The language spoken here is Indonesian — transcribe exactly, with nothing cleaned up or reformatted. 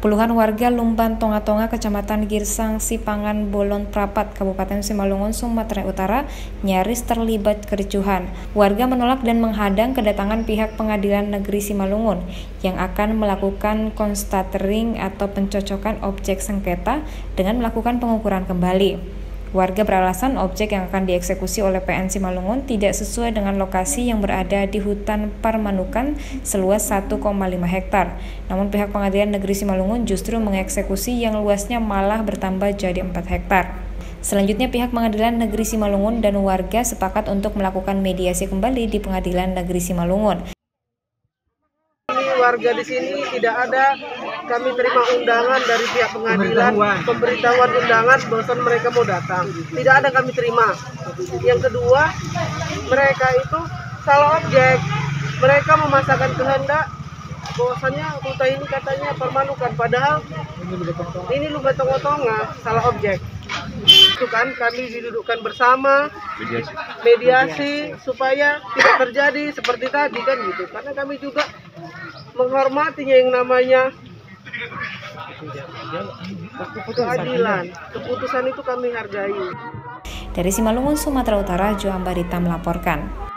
Puluhan warga Lumban Tonga-Tonga, Kecamatan Girsang, Sipangan, Bolon Prapat, Kabupaten Simalungun, Sumatera Utara, nyaris terlibat kericuhan. Warga menolak dan menghadang kedatangan pihak Pengadilan Negeri Simalungun yang akan melakukan konstatering atau pencocokan objek sengketa dengan melakukan pengukuran kembali. Warga beralasan objek yang akan dieksekusi oleh P N Simalungun tidak sesuai dengan lokasi yang berada di hutan Parmanukan seluas satu koma lima hektar. Namun pihak Pengadilan Negeri Simalungun justru mengeksekusi yang luasnya malah bertambah jadi empat hektar. Selanjutnya pihak Pengadilan Negeri Simalungun dan warga sepakat untuk melakukan mediasi kembali di Pengadilan Negeri Simalungun. Warga di sini tidak ada kami terima undangan dari pihak pengadilan, pemberitahuan undangan bahwa mereka mau datang. Tidak ada kami terima. Yang kedua, mereka itu salah objek. Mereka memasakkan kehendak bahwasannya hutan ini katanya Parmanukan, padahal ini Lumban Tonga-Tonga, salah objek. Itu kan kami didudukkan bersama, mediasi. mediasi supaya tidak terjadi seperti tadi kan gitu. Karena kami juga menghormatinya yang namanya keadilan. Keputusan itu kami hargai. Dari Simalungun, Sumatera Utara, Joam Barita melaporkan.